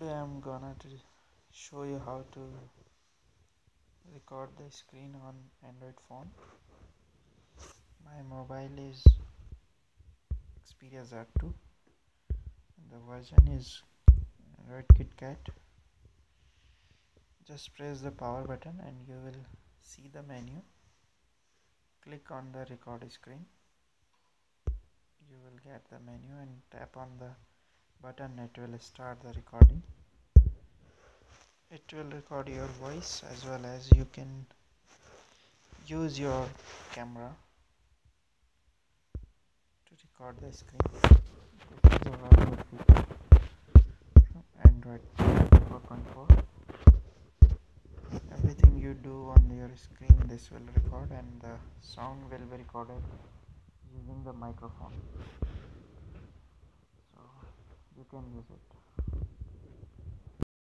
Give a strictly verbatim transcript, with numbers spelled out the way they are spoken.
Today I'm gonna to show you how to record the screen on Android phone. My mobile is Xperia Z two and the version is Android KitKat. Just press the power button and you will see the menu. Click on the record screen. You will get the menu and tap on the button. It will start the recording. It will record your voice as well as you can use your camera to record the screen. This is a very good feature from Android four point four. Everything you do on your screen, this will record, and the sound will be recorded using the microphone, so you can use it.